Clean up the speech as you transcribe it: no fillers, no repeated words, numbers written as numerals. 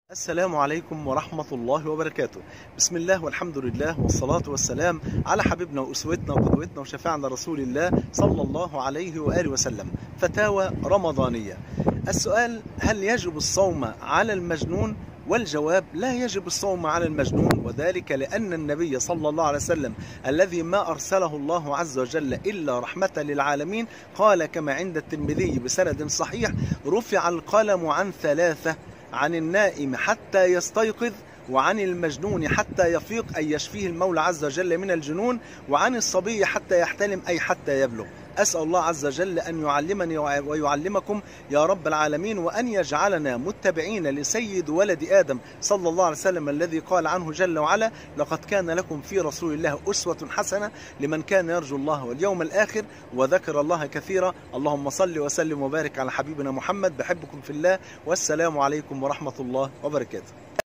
السلام عليكم ورحمة الله وبركاته. بسم الله والحمد لله والصلاة والسلام على حبيبنا وأسوتنا وقدوتنا وشفاعنا رسول الله صلى الله عليه وآله وسلم. فتاوى رمضانية. السؤال: هل يجب الصوم على المجنون؟ والجواب: لا يجب الصوم على المجنون، وذلك لأن النبي صلى الله عليه وسلم الذي ما أرسله الله عز وجل إلا رحمة للعالمين قال كما عند الترمذي بسند صحيح: رفع القلم عن ثلاثة: عن النائم حتى يستيقظ، وعن المجنون حتى يفيق أي يشفيه المولى عز وجل من الجنون، وعن الصبي حتى يحتلم أي حتى يبلغ. أسأل الله عز وجل أن يعلمني ويعلمكم يا رب العالمين، وأن يجعلنا متبعين لسيد ولد آدم صلى الله عليه وسلم الذي قال عنه جل وعلا: لقد كان لكم في رسول الله أسوة حسنة لمن كان يرجو الله واليوم الآخر وذكر الله كثيرا. اللهم صل وسلم وبارك على حبيبنا محمد. بحبكم في الله، والسلام عليكم ورحمة الله وبركاته.